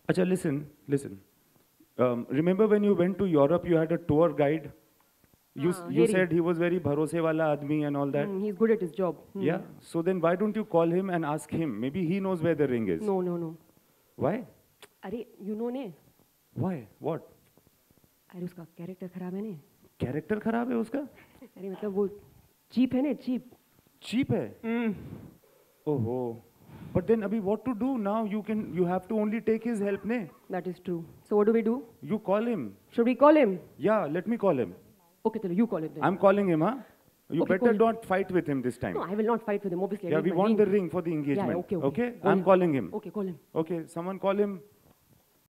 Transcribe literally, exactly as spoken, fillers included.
Acha, listen, listen. Um, remember when you went to Europe, you had a tour guide? You, s- Ah, you Harry. said he was very bharose wala admi and all that. Hmm, he's good at his job. Hmm. Yeah. So then why don't you call him and ask him? Maybe he knows where the ring is. No, no, no. Why? अरे you know ने Why? What? अरे उसका character खराब है ने Character खराब है उसका? अरे मतलब वो चीप है ने चीप Cheap है? Oh, but then Abhi, what to do now? You can, you have to only take his help, ne? That is true. So what do we do? You call him. Should we call him? Yeah, let me call him. Okay, चलो you call him then. I'm calling him, huh? You Okay, better call- not fight with him this time. No, I will not fight with him. Obviously, I Yeah, need we my want the ring. ring for the engagement. Yeah, okay, okay. Okay? Call I'm him. calling him. Okay, call him. Okay, someone call him.